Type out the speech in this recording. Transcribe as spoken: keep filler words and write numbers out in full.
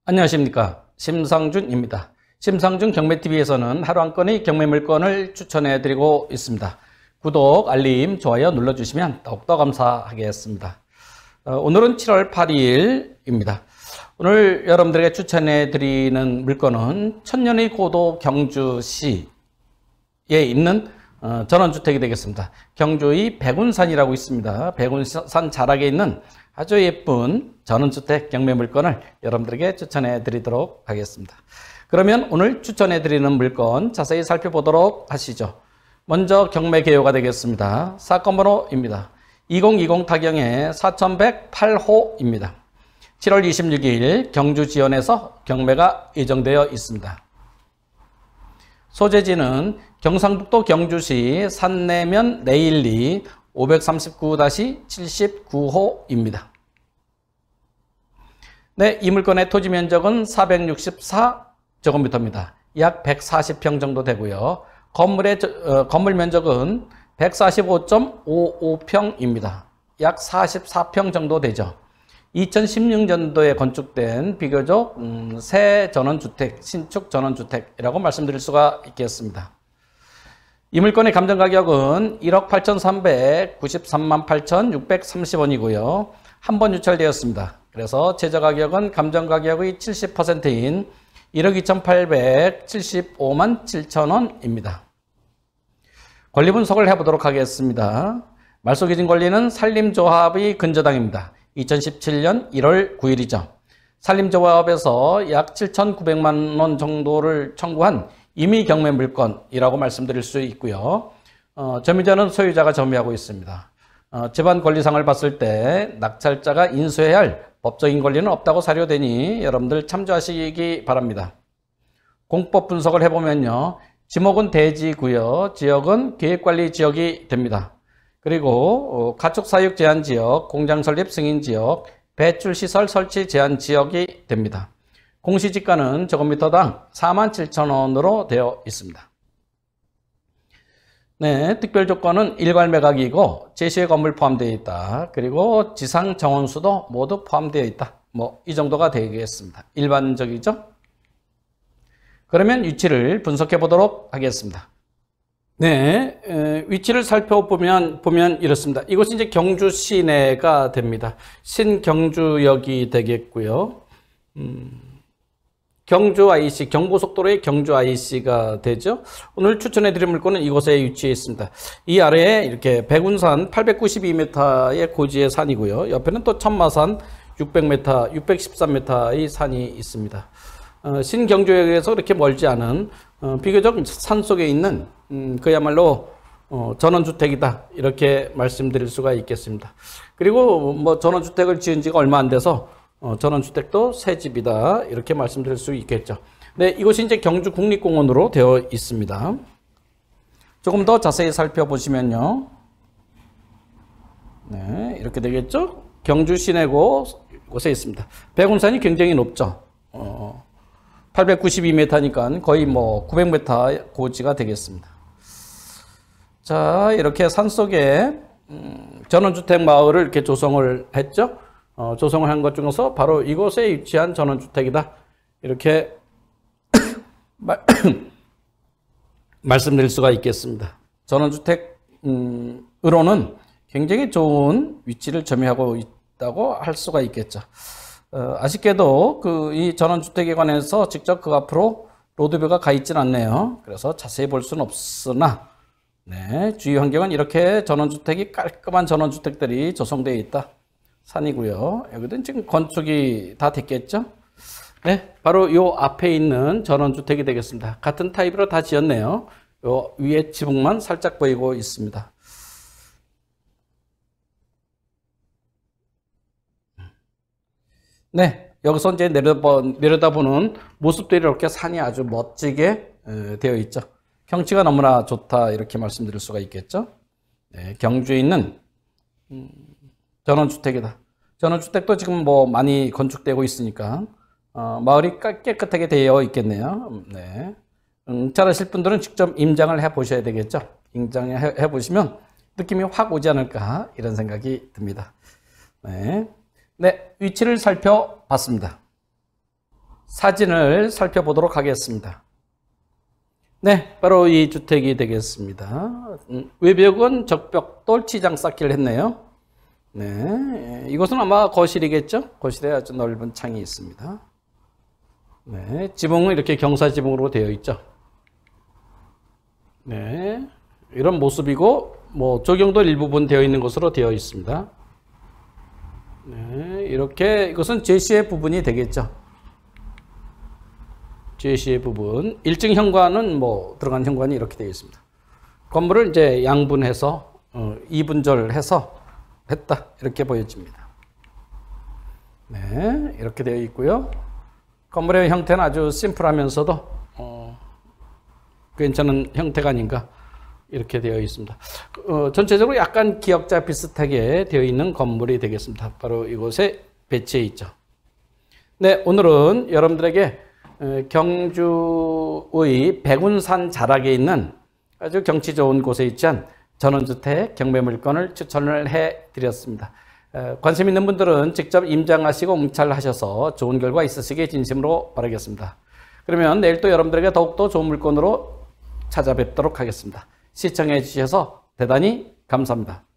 안녕하십니까, 심상준입니다. 심상준 경매티비에서는 하루 한 건의 경매 물건을 추천해 드리고 있습니다. 구독, 알림, 좋아요 눌러주시면 더욱더 감사하겠습니다. 어, 오늘은 칠월 팔일입니다. 오늘 여러분들에게 추천해 드리는 물건은 천년의 고도 경주시에 있는 어, 전원주택이 되겠습니다. 경주의 백운산이라고 있습니다. 백운산 자락에 있는 아주 예쁜 전원주택 경매 물건을 여러분들에게 추천해 드리도록 하겠습니다. 그러면 오늘 추천해 드리는 물건 자세히 살펴보도록 하시죠. 먼저 경매 개요가 되겠습니다. 사건 번호입니다. 이천이십 타경의 사천백팔 호입니다. 칠월 이십육일 경주 지연에서 경매가 예정되어 있습니다. 소재지는 경상북도 경주시 산내면 내일리 오백삼십구 칠십구 호입니다. 네, 이 물건의 토지 면적은 사백육십사 제곱미터입니다. 약 백사십 평 정도 되고요. 건물의 어, 건물 면적은 백사십오 점 오오 평입니다. 약 사십사 평 정도 되죠. 이천십육 년도에 건축된 비교적 음, 새 전원주택, 신축 전원주택이라고 말씀드릴 수가 있겠습니다. 이 물건의 감정가격은 일억 팔천삼백구십삼만 팔천육백삼십 원이고요. 한 번 유찰되었습니다. 그래서 최저가격은 감정가격의 칠십 퍼센트인 일억 이천팔백칠십오만 칠천 원입니다. 권리 분석을 해보도록 하겠습니다. 말소기준 권리는 산림조합의 근저당입니다. 이천십칠 년 일월 구일이죠. 산림조합에서 약 칠천구백만 원 정도를 청구한 임의 경매 물건이라고 말씀드릴 수 있고요. 어, 점유자는 소유자가 점유하고 있습니다. 어, 재반 권리상을 봤을 때 낙찰자가 인수해야 할 법적인 권리는 없다고 사료되니 여러분들 참조하시기 바랍니다. 공법 분석을 해보면요. 지목은 대지구요, 지역은 계획관리지역이 됩니다. 그리고 가축사육 제한지역, 공장설립 승인지역, 배출시설 설치 제한지역이 됩니다. 공시지가는 제곱미터당 사만 칠천 원으로 되어 있습니다. 네, 특별조건은 일괄 매각이고 제시의 건물 포함되어 있다. 그리고 지상 정원수도 모두 포함되어 있다. 뭐 이 정도가 되겠습니다. 일반적이죠? 그러면 위치를 분석해 보도록 하겠습니다. 네, 에, 위치를 살펴보면 보면 이렇습니다. 이곳이 이제 경주 시내가 됩니다. 신경주역이 되겠고요. 음, 경주 아이씨, 경부속도로의 경주 아이씨가 되죠. 오늘 추천해 드릴 물건은 이곳에 위치해 있습니다. 이 아래에 이렇게 백운산 팔백구십이 미터의 고지의 산이고요. 옆에는 또 천마산 육백 미터, 육백십삼 미터의 산이 있습니다. 어, 신경주역에서 그렇게 멀지 않은 어, 비교적 산속에 있는 음, 그야말로 어, 전원주택이다, 이렇게 말씀드릴 수가 있겠습니다. 그리고 뭐 전원주택을 지은 지가 얼마 안 돼서 어, 전원주택도 새 집이다, 이렇게 말씀드릴 수 있겠죠. 네, 이곳이 이제 경주 국립공원으로 되어 있습니다. 조금 더 자세히 살펴보시면요. 네, 이렇게 되겠죠. 경주 시내고 곳에 있습니다. 백운산이 굉장히 높죠. 어, 팔백구십이 미터니까 거의 뭐 구백 미터 고지가 되겠습니다. 자, 이렇게 산속에 음, 전원주택 마을을 이렇게 조성을 했죠. 어, 조성을 한 것 중에서 바로 이곳에 위치한 전원주택이다, 이렇게 말씀드릴 수가 있겠습니다. 전원주택으로는 굉장히 좋은 위치를 점유하고 있다고 할 수가 있겠죠. 어, 아쉽게도 그 이 전원주택에 관해서 직접 그 앞으로 로드뷰가 가 있지는 않네요. 그래서 자세히 볼 수는 없으나, 네, 주위 환경은 이렇게 전원주택이 깔끔한 전원주택들이 조성되어 있다. 산이고요. 여기는 지금 건축이 다 됐겠죠? 네, 바로 요 앞에 있는 전원주택이 되겠습니다. 같은 타입으로 다 지었네요. 요 위에 지붕만 살짝 보이고 있습니다. 네, 여기서 이제 내려다, 내려다보는 모습들이 이렇게 산이 아주 멋지게 되어 있죠. 경치가 너무나 좋다, 이렇게 말씀드릴 수가 있겠죠. 네, 경주에 있는 음, 전원주택이다. 전원주택도 지금 뭐 많이 건축되고 있으니까 어, 마을이 깨끗하게 되어 있겠네요. 네, 음, 잘하실 분들은 직접 임장을 해 보셔야 되겠죠. 임장을 해, 해 보시면 느낌이 확 오지 않을까, 이런 생각이 듭니다. 네, 네, 위치를 살펴봤습니다. 사진을 살펴보도록 하겠습니다. 네, 바로 이 주택이 되겠습니다. 음, 외벽은 적벽돌 치장 쌓기를 했네요. 네, 이것은 아마 거실이겠죠? 거실에 아주 넓은 창이 있습니다. 네, 지붕은 이렇게 경사지붕으로 되어 있죠. 네, 이런 모습이고, 뭐 조경도 일부분 되어 있는 것으로 되어 있습니다. 네, 이렇게 이것은 제시의 부분이 되겠죠. 제시의 부분. 일 층 현관은 뭐 들어간 현관이 이렇게 되어 있습니다. 건물을 이제 양분해서 어, 이분절해서 했다 이렇게 보여집니다. 네, 이렇게 되어 있고요. 건물의 형태는 아주 심플하면서도 어, 괜찮은 형태가 아닌가 이렇게 되어 있습니다. 어, 전체적으로 약간 기역자 비슷하게 되어 있는 건물이 되겠습니다. 바로 이곳에 배치해 있죠. 네, 오늘은 여러분들에게 경주의 백운산 자락에 있는 아주 경치 좋은 곳에 위치한 전원주택 경매물건을 추천을 해드렸습니다. 관심 있는 분들은 직접 임장하시고 응찰하셔서 좋은 결과 있으시길 진심으로 바라겠습니다. 그러면 내일 또 여러분들에게 더욱더 좋은 물건으로 찾아뵙도록 하겠습니다. 시청해 주셔서 대단히 감사합니다.